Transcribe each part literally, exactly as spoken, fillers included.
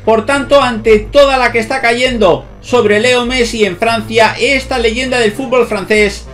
Por tanto, ante toda la que está cayendo sobre Leo Messi en Francia, esta leyenda del fútbol francés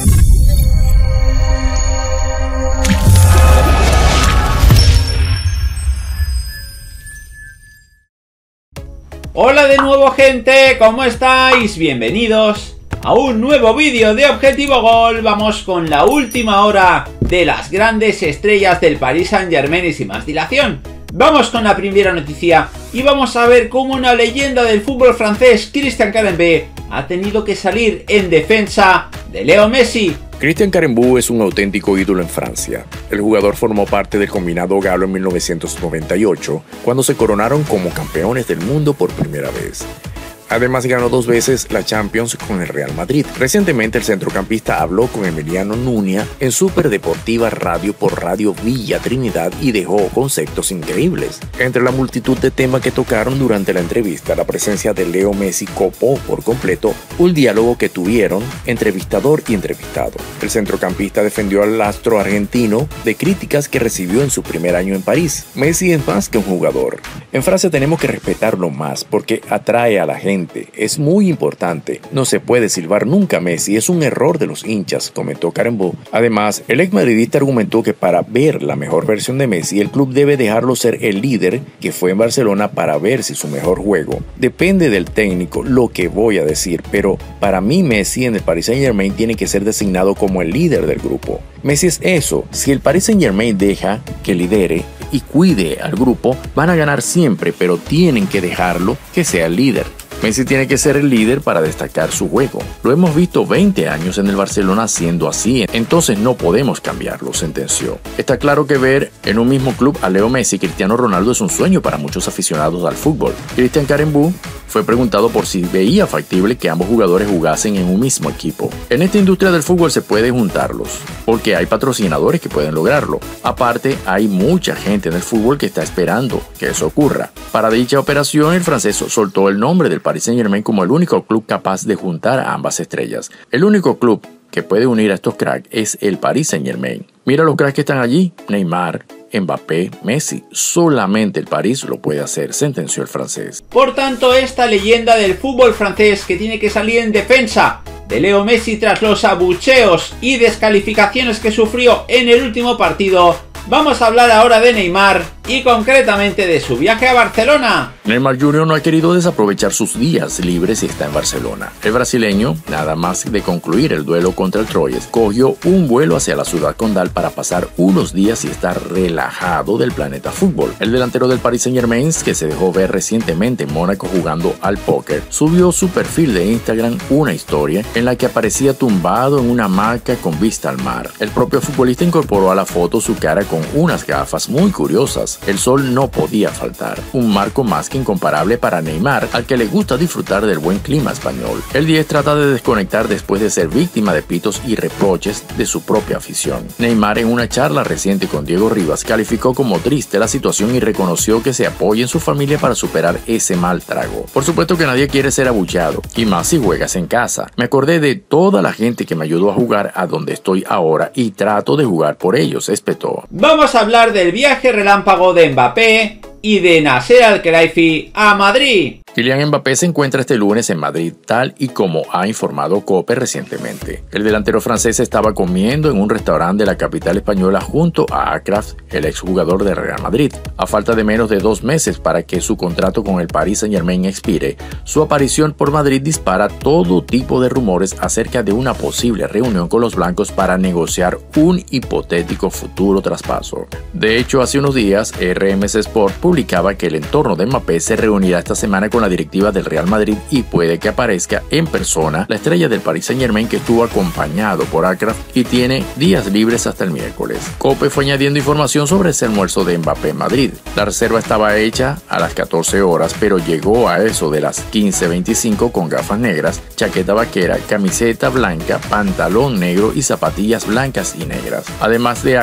Hola de nuevo, gente, ¿cómo estáis? Bienvenidos a un nuevo vídeo de Objetivo Gol. Vamos con la última hora de las grandes estrellas del Paris Saint-Germain y sin más dilación. Vamos con la primera noticia y vamos a ver cómo una leyenda del fútbol francés, Christian Carembeu, ha tenido que salir en defensa de Leo Messi. Christian Carembeu es un auténtico ídolo en Francia. El jugador formó parte del combinado galo en mil novecientos noventa y ocho, cuando se coronaron como campeones del mundo por primera vez. Además, ganó dos veces la Champions con el Real Madrid. Recientemente, el centrocampista habló con Emiliano Núñez en Superdeportiva Radio por Radio Villa Trinidad y dejó conceptos increíbles. Entre la multitud de temas que tocaron durante la entrevista, la presencia de Leo Messi copó por completo un diálogo que tuvieron entrevistador y entrevistado. El centrocampista defendió al astro argentino de críticas que recibió en su primer año en París. Messi es más que un jugador. En Francia tenemos que respetarlo más porque atrae a la gente. Es muy importante. No se puede silbar nunca a Messi, es un error de los hinchas, comentó Carembeu. Además, el ex madridista argumentó que para ver la mejor versión de Messi, el club debe dejarlo ser el líder que fue en Barcelona para ver si su mejor juego. Depende del técnico lo que voy a decir, pero para mí Messi en el Paris Saint-Germain tiene que ser designado como el líder del grupo. Messi es eso. Si el Paris Saint-Germain deja que lidere y cuide al grupo, van a ganar siempre, pero tienen que dejarlo que sea el líder. Messi tiene que ser el líder para destacar su juego. Lo hemos visto veinte años en el Barcelona siendo así, entonces no podemos cambiarlo, sentenció. Está claro que ver en un mismo club a Leo Messi y Cristiano Ronaldo es un sueño para muchos aficionados al fútbol. Christian Carembeu fue preguntado por si veía factible que ambos jugadores jugasen en un mismo equipo. En esta industria del fútbol se puede juntarlos, porque hay patrocinadores que pueden lograrlo. Aparte, hay mucha gente en el fútbol que está esperando que eso ocurra. Para dicha operación, el francés soltó el nombre del Paris Saint-Germain como el único club capaz de juntar a ambas estrellas. El único club que puede unir a estos cracks es el Paris Saint-Germain. Mira los cracks que están allí: Neymar, Mbappé, Messi. Solamente el París lo puede hacer, sentenció el francés. Por tanto, esta leyenda del fútbol francés que tiene que salir en defensa de Leo Messi tras los abucheos y descalificaciones que sufrió en el último partido. Vamos a hablar ahora de Neymar y concretamente de su viaje a Barcelona. Neymar junior no ha querido desaprovechar sus días libres y está en Barcelona. El brasileño, nada más de concluir el duelo contra el Troyes, cogió un vuelo hacia la ciudad condal para pasar unos días y estar relajado del planeta fútbol. El delantero del Paris Saint-Germain, que se dejó ver recientemente en Mónaco jugando al póker, subió su perfil de Instagram una historia en la que aparecía tumbado en una hamaca con vista al mar. El propio futbolista incorporó a la foto su cara con unas gafas muy curiosas. El sol no podía faltar, un marco más que incomparable para Neymar, al que le gusta disfrutar del buen clima español. El diez trata de desconectar después de ser víctima de pitos y reproches de su propia afición. Neymar, en una charla reciente con Diego Rivas, calificó como triste la situación y reconoció que se apoya en su familia para superar ese mal trago. Por supuesto que nadie quiere ser abucheado, y más si juegas en casa. Me acordé de toda la gente que me ayudó a jugar a donde estoy ahora y trato de jugar por ellos, espetó. Vamos a hablar del viaje relámpago de Mbappé y de Nasser Al-Khelaifi a Madrid. Kylian Mbappé se encuentra este lunes en Madrid, tal y como ha informado COPE recientemente. El delantero francés estaba comiendo en un restaurante de la capital española junto a Achraf, el exjugador de Real Madrid. A falta de menos de dos meses para que su contrato con el Paris Saint-Germain expire, su aparición por Madrid dispara todo tipo de rumores acerca de una posible reunión con los blancos para negociar un hipotético futuro traspaso. De hecho, hace unos días, R M C Sport publicaba que el entorno de Mbappé se reunirá esta semana con la directiva del Real Madrid y puede que aparezca en persona la estrella del Paris Saint-Germain, que estuvo acompañado por Achraf y tiene días libres hasta el miércoles. COPE fue añadiendo información sobre ese almuerzo de Mbappé en Madrid. La reserva estaba hecha a las catorce horas, pero llegó a eso de las quince veinticinco con gafas negras, chaqueta vaquera, camiseta blanca, pantalón negro y zapatillas blancas y negras. Además de Achraf,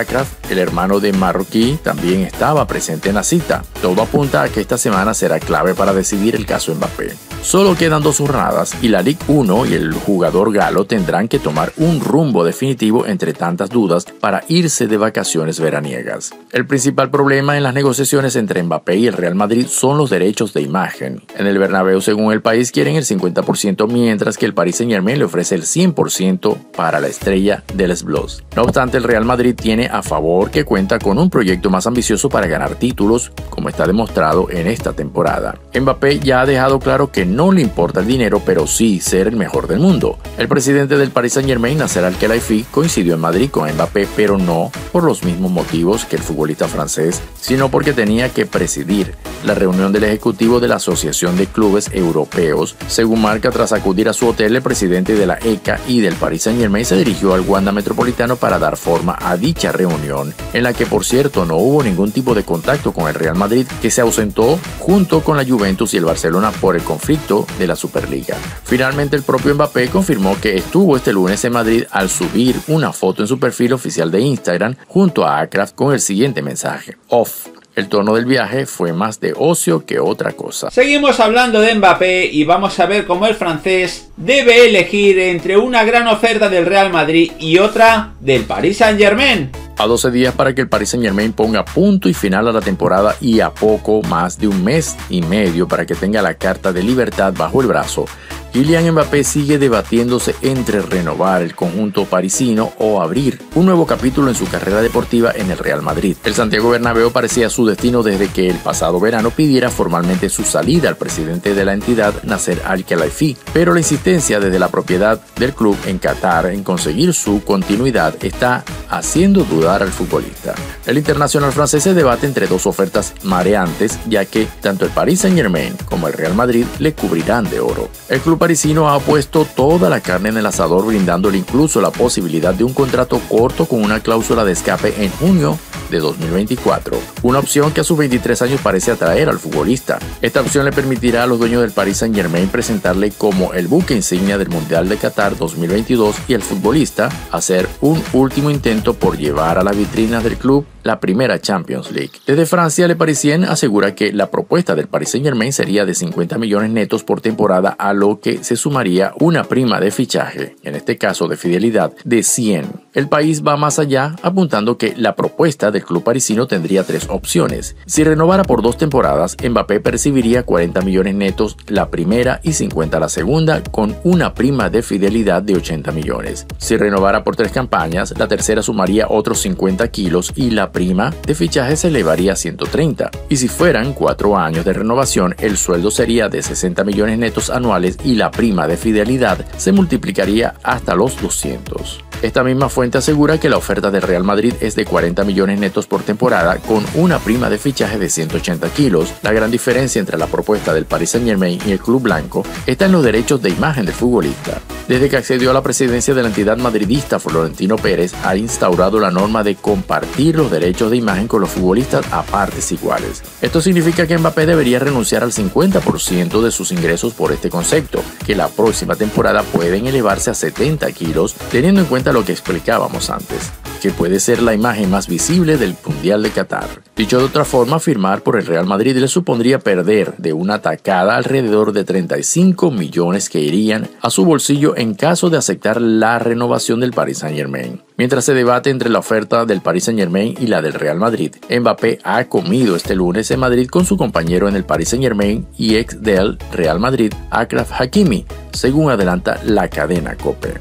El hermano de Marroquí también estaba presente en la cita. Todo apunta a que esta semana será clave para decidir el caso Mbappé. Solo quedan dos jornadas y la Ligue uno y el jugador galo tendrán que tomar un rumbo definitivo entre tantas dudas para irse de vacaciones veraniegas. El principal problema en las negociaciones entre Mbappé y el Real Madrid son los derechos de imagen. En el Bernabéu, según el país, quieren el cincuenta por ciento, mientras que el Paris Saint-Germain le ofrece el cien por ciento para la estrella del Blues. No obstante, el Real Madrid tiene a favor que cuenta con un proyecto más ambicioso para ganar títulos, como está demostrado en esta temporada. Mbappé ya ha dejado claro que no le importa el dinero, pero sí ser el mejor del mundo. El presidente del Paris Saint-Germain, Nasser Al-Khelaifi, coincidió en Madrid con Mbappé, pero no por los mismos motivos que el futbolista francés, sino porque tenía que presidir la reunión del ejecutivo de la Asociación de Clubes Europeos. Según marca, tras acudir a su hotel, el presidente de la E C A y del Paris Saint-Germain se dirigió al Wanda Metropolitano para dar forma a dicha reunión, en la que por cierto no hubo ningún tipo de contacto con el Real Madrid, que se ausentó junto con la Juventus y el Barcelona por el conflicto de la Superliga. Finalmente, el propio Mbappé confirmó que estuvo este lunes en Madrid al subir una foto en su perfil oficial de Instagram junto a Akraf con el siguiente mensaje: Off. El tono del viaje fue más de ocio que otra cosa. Seguimos hablando de Mbappé y vamos a ver cómo el francés debe elegir entre una gran oferta del Real Madrid y otra del Paris Saint-Germain. A doce días para que el Paris Saint-Germain ponga punto y final a la temporada y a poco más de un mes y medio para que tenga la carta de libertad bajo el brazo, Kylian Mbappé sigue debatiéndose entre renovar el conjunto parisino o abrir un nuevo capítulo en su carrera deportiva en el Real Madrid. El Santiago Bernabéu parecía su destino desde que el pasado verano pidiera formalmente su salida al presidente de la entidad, Nasser Al-Khelaifi, pero la insistencia desde la propiedad del club en Qatar en conseguir su continuidad está haciendo dudar al futbolista. El internacional francés se debate entre dos ofertas mareantes, ya que tanto el Paris Saint-Germain como el Real Madrid le cubrirán de oro. El club parisino ha puesto toda la carne en el asador, brindándole incluso la posibilidad de un contrato corto con una cláusula de escape en junio de dos mil veinticuatro, una opción que a sus veintitrés años parece atraer al futbolista. Esta opción le permitirá a los dueños del Paris Saint-Germain presentarle como el buque insignia del Mundial de Qatar dos mil veintidós y el futbolista hacer un último intento por llevar a la vitrina del club la primera Champions League. Desde Francia, Le Parisien asegura que la propuesta del Paris Saint-Germain sería de cincuenta millones netos por temporada, a lo que se sumaría una prima de fichaje, en este caso de fidelidad, de cien. El país va más allá, apuntando que la propuesta del club parisino tendría tres opciones. Si renovara por dos temporadas, Mbappé percibiría cuarenta millones netos la primera y cincuenta la segunda, con una prima de fidelidad de ochenta millones. Si renovara por tres campañas, la tercera sumaría otros cincuenta kilos y la prima de fichaje se elevaría a ciento treinta. Y si fueran cuatro años de renovación, el sueldo sería de sesenta millones netos anuales y la prima de fidelidad se multiplicaría hasta los doscientos. Esta misma fuente asegura que la oferta del Real Madrid es de cuarenta millones netos por temporada con una prima de fichaje de ciento ochenta kilos. La gran diferencia entre la propuesta del Paris Saint-Germain y el club blanco está en los derechos de imagen del futbolista. Desde que accedió a la presidencia de la entidad madridista, Florentino Pérez ha instaurado la norma de compartir los derechos de imagen con los futbolistas a partes iguales. Esto significa que Mbappé debería renunciar al cincuenta por ciento de sus ingresos por este concepto, que la próxima temporada pueden elevarse a setenta kilos, teniendo en cuenta lo que explicábamos antes, que puede ser la imagen más visible del Mundial de Qatar. Dicho de otra forma, firmar por el Real Madrid le supondría perder de una tacada alrededor de treinta y cinco millones que irían a su bolsillo en caso de aceptar la renovación del Paris Saint-Germain. Mientras se debate entre la oferta del Paris Saint-Germain y la del Real Madrid, Mbappé ha comido este lunes en Madrid con su compañero en el Paris Saint-Germain y ex del Real Madrid, Achraf Hakimi, según adelanta la cadena COPE.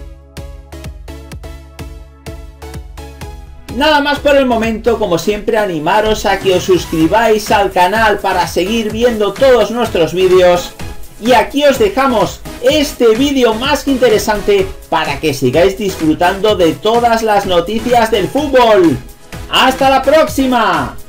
Nada más por el momento, como siempre animaros a que os suscribáis al canal para seguir viendo todos nuestros vídeos. Y aquí os dejamos este vídeo más que interesante para que sigáis disfrutando de todas las noticias del fútbol. ¡Hasta la próxima!